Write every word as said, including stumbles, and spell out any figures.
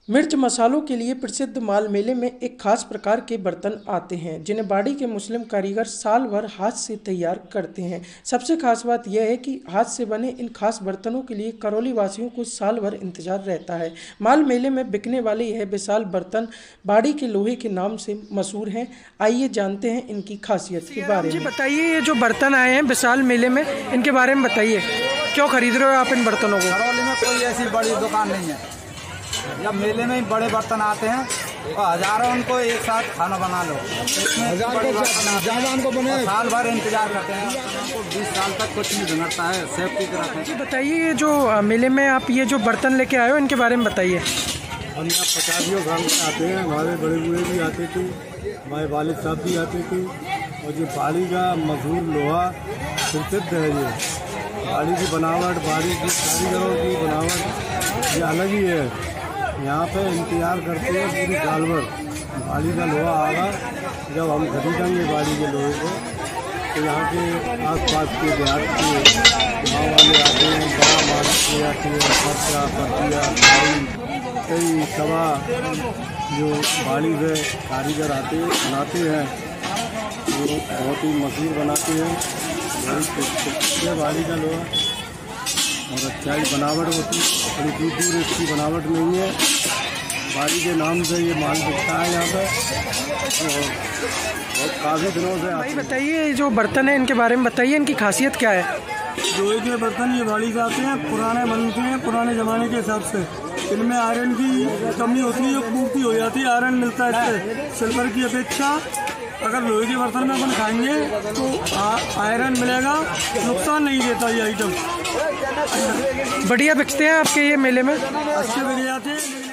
मिर्च मसालों के लिए प्रसिद्ध माल मेले में एक खास प्रकार के बर्तन आते हैं जिन्हें बाड़ी के मुस्लिम कारीगर साल भर हाथ से तैयार करते हैं। सबसे खास बात यह है कि हाथ से बने इन खास बर्तनों के लिए करौली वासियों को साल भर इंतजार रहता है। माल मेले में बिकने वाले यह विशाल बर्तन बाड़ी के लोहे के नाम से मशहूर हैं। आइए जानते हैं इनकी खासियत के बारे में। बताइए, ये जो बर्तन आए हैं विशाल मेले में, इनके बारे में बताइए, क्यों खरीद रहे हो आप इन बर्तनों को? करौली में कोई ऐसी बड़ी दुकान नहीं है। जब मेले में बड़े बर्तन आते हैं तो हजारों उनको एक साथ खाना बना लो। उनको बने साल भर इंतजार करते हैं, उनको बीस साल तक कुछ नहीं बिगड़ता है, सेफ्टी के रखते हैं। बताइए, ये जो मेले में आप ये जो बर्तन लेके आए हो इनके बारे में बताइए। हम यहाँ पचासियों गाँव से आते हैं, हमारे बड़े बूढ़े भी आते थे, हमारे वालिद साहब भी आते थे। और जो बाड़ी का मशहूर लोहा प्रसिद्ध है, ये बाड़ी की बनावट, बाड़ी की कारीगरों की बनावट ये अलग ही है। यहाँ पे इंतजार करते हैं पूरी साल भर बाड़ी का लोहा आगा। जब हम खरीदेंगे बाड़ी के लोहे को तो यहाँ के आस पास के देहात के गाँव वाले आते हैं, बड़ा मार्केट ले जाते हैं, खर्चा पतिया कई सवा जो बाड़ी से कारीगर आते हैं बनाते हैं, वो बहुत ही मशहूर बनाते हैं। बहुत बाड़ी का लोहा और अच्छा ही बनावट होती, बड़ी दूर दूर इसकी बनावट नहीं है। बाड़ी के नाम से ये माल बिकता है यहाँ पे और बहुत काफ़ी दिनों से। भाई बताइए, जो बर्तन है इनके बारे में बताइए, इनकी खासियत क्या है? लोहे के बर्तन ये बाड़ी से आते हैं, पुराने बनते हैं, पुराने ज़माने के हिसाब से। इनमें आयरन की कमी होती है, जो पूर्ति हो जाती है, आयरन मिलता है इससे सिल्वर की अपेक्षा। अगर लोहे के बर्तन में अपन खाएंगे तो आयरन मिलेगा, नुकसान नहीं देता ये आइटम। बढ़िया बिकते हैं आपके ये मेले में? अच्छे बिक जाते हैं।